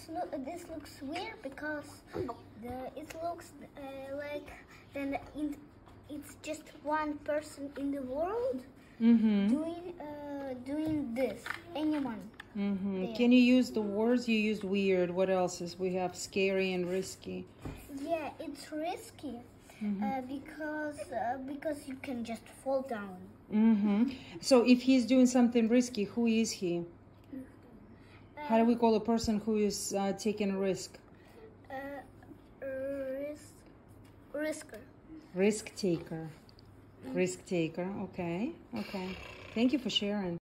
this looks weird because it looks like then it's just one person in the world doing this. Anyone. Can you use the words? You used weird. What else is we have? Scary and risky. Yeah, it's risky because you can just fall down. So if he's doing something risky, who is he? How do we call a person who is taking a risk? Risker. Risk taker. Risk taker. Okay. Okay. Thank you for sharing.